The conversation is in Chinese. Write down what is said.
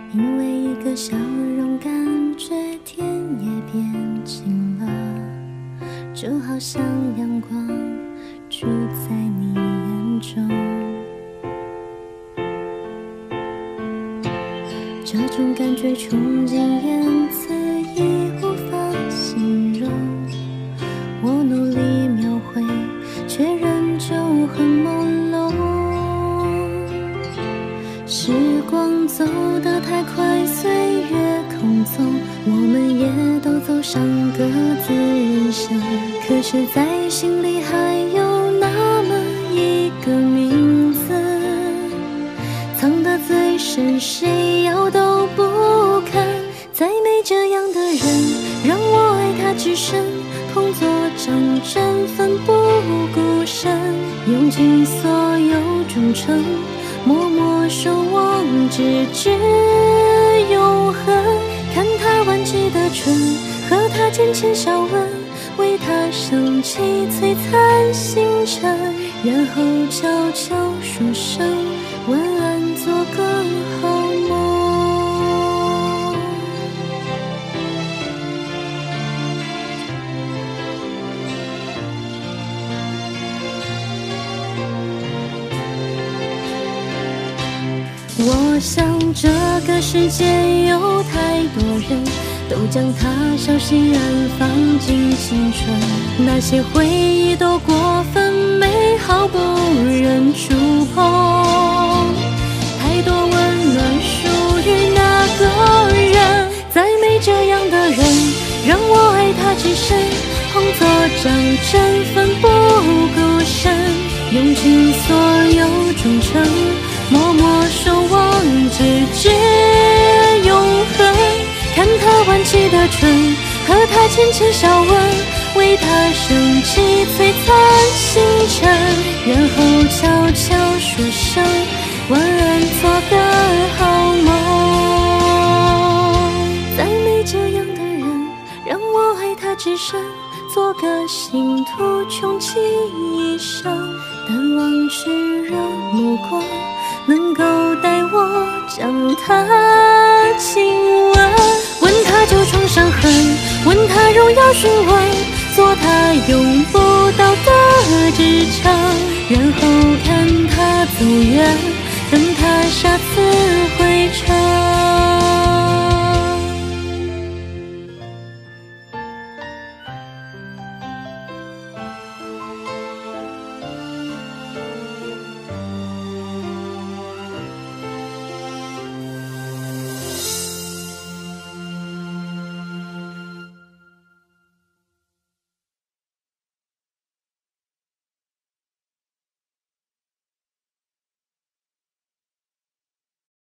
因为一个笑容，感觉天也变晴了，就好像阳光住在你眼中。这种感觉穷尽言辞已无法形容，我努力描绘，却仍旧很朦胧。时光走得太快，岁月空纵，我们也都走上各自人生。可是在心里还有那么一个名字，藏得最深，谁要都不肯。再没这样的人，让我爱他至深，空作掌针，奋不顾身，用尽所有忠诚，默默守望，直至永恒。看他挽起的唇，和他浅浅笑吻，为他升起璀璨星辰，然后悄悄说声晚安，做个好梦。我想这个世界有太多人，都将它小心安放进青春，那些回忆都过分美好，不忍触碰。太多温暖属于那个人，再没这样的人，让我爱他至深，空作掌针，奋不顾身，用尽所有忠诚，默默守望，直至永恒。看他挽起的唇，和他浅浅笑吻，为他升起璀璨星辰，然后悄悄说声晚安，做个好梦。再没这样的人，让我爱他至深，做个信徒，穷其一生，但望炽热目光能够带我将他亲吻，问他旧创伤痕，问他荣耀询问，做他永不到的支撑，然后看他走远，等他下次回程。